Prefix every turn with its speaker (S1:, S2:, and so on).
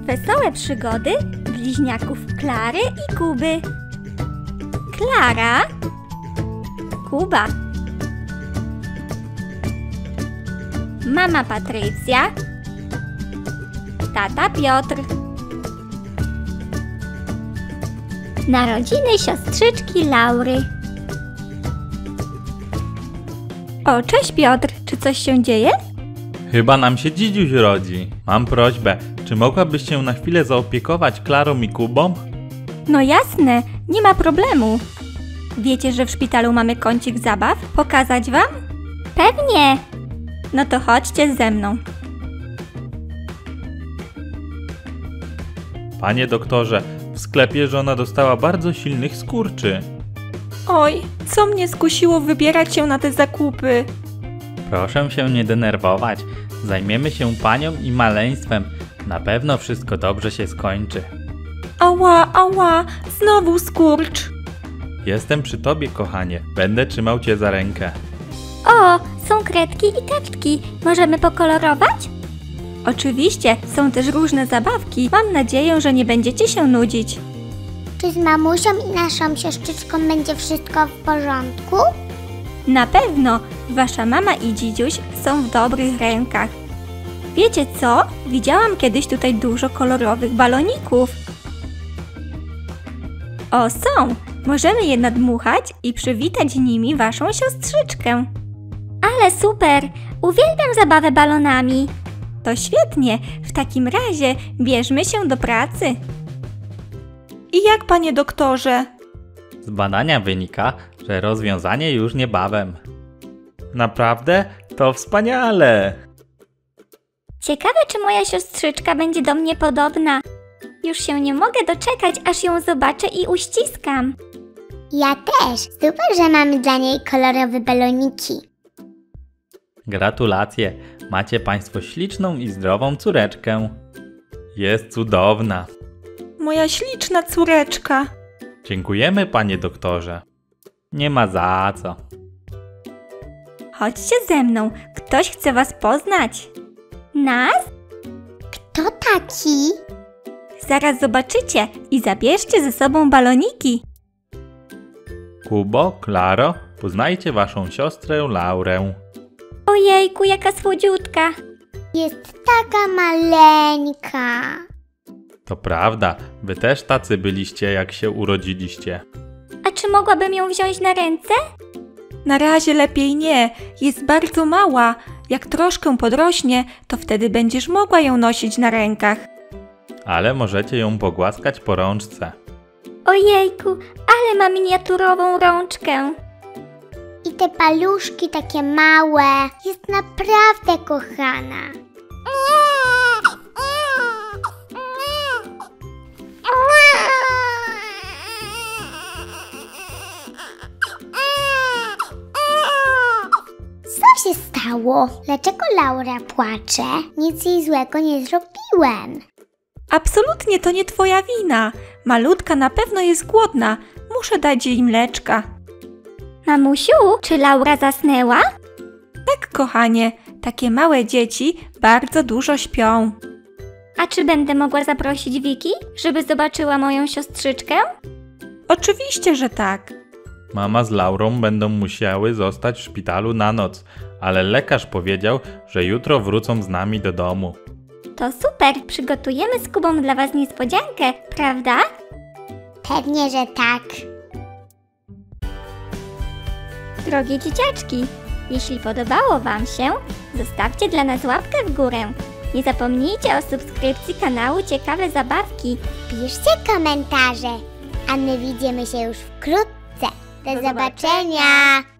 S1: Wesołe przygody bliźniaków Klary i Kuby. Klara, Kuba, mama Patrycja, tata Piotr. Narodziny siostrzyczki Laury. O, cześć Piotr, czy coś się dzieje?
S2: Chyba nam się dzidziuś rodzi. Mam prośbę, czy mogłabyś się na chwilę zaopiekować Klarą i Kubą?
S1: No jasne, nie ma problemu. Wiecie, że w szpitalu mamy kącik zabaw? Pokazać wam? Pewnie! No to chodźcie ze mną.
S2: Panie doktorze, w sklepie żona dostała bardzo silnych skurczy.
S3: Oj, co mnie skusiło wybierać się na te zakupy?
S2: Proszę się nie denerwować. Zajmiemy się panią i maleństwem. Na pewno wszystko dobrze się skończy.
S3: Ała, znowu skurcz.
S2: Jestem przy tobie, kochanie. Będę trzymał cię za rękę.
S1: O, są kredki i teczki. Możemy pokolorować? Oczywiście, są też różne zabawki. Mam nadzieję, że nie będziecie się nudzić.
S4: Czy z mamusią i naszą siostrzyczką będzie wszystko w porządku?
S1: Na pewno, wasza mama i dzidziuś są w dobrych rękach. Wiecie co? Widziałam kiedyś tutaj dużo kolorowych baloników. O, są! Możemy je nadmuchać i przywitać nimi waszą siostrzyczkę. Ale super! Uwielbiam zabawę balonami. To świetnie! W takim razie bierzmy się do pracy.
S3: I jak, panie doktorze?
S2: Z badania wynika, że rozwiązanie już niebawem. Naprawdę? To wspaniale!
S1: Ciekawe, czy moja siostrzyczka będzie do mnie podobna. Już się nie mogę doczekać, aż ją zobaczę i uściskam.
S4: Ja też. Super, że mamy dla niej kolorowe baloniki.
S2: Gratulacje! Macie państwo śliczną i zdrową córeczkę. Jest cudowna.
S3: Moja śliczna córeczka.
S2: Dziękujemy, panie doktorze. Nie ma za co.
S1: Chodźcie ze mną, ktoś chce was poznać. Nas?
S4: Kto taki?
S1: Zaraz zobaczycie i zabierzcie ze sobą baloniki.
S2: Kubo, Klaro, poznajcie waszą siostrę Laurę.
S1: Ojejku, jaka słodziutka.
S4: Jest taka maleńka.
S2: To prawda, wy też tacy byliście, jak się urodziliście.
S1: A czy mogłabym ją wziąć na ręce?
S3: Na razie lepiej nie. Jest bardzo mała. Jak troszkę podrośnie, to wtedy będziesz mogła ją nosić na rękach.
S2: Ale możecie ją pogłaskać po rączce.
S1: Ojejku, ale ma miniaturową rączkę.
S4: I te paluszki takie małe. Jest naprawdę kochana. Co się stało? Dlaczego Laura płacze? Nic jej złego nie zrobiłem.
S3: Absolutnie to nie twoja wina. Malutka na pewno jest głodna. Muszę dać jej mleczka.
S1: Mamusiu, czy Laura zasnęła?
S3: Tak, kochanie, takie małe dzieci bardzo dużo śpią.
S1: A czy będę mogła zaprosić Wiki, żeby zobaczyła moją siostrzyczkę?
S3: Oczywiście, że tak.
S2: Mama z Laurą będą musiały zostać w szpitalu na noc, ale lekarz powiedział, że jutro wrócą z nami do domu.
S1: To super, przygotujemy z Kubą dla was niespodziankę, prawda?
S4: Pewnie, że tak.
S1: Drogie dzieciaczki, jeśli podobało wam się, zostawcie dla nas łapkę w górę. Nie zapomnijcie o subskrypcji kanału Ciekawe Zabawki.
S4: Piszcie komentarze, a my widzimy się już wkrótce. Do zobaczenia!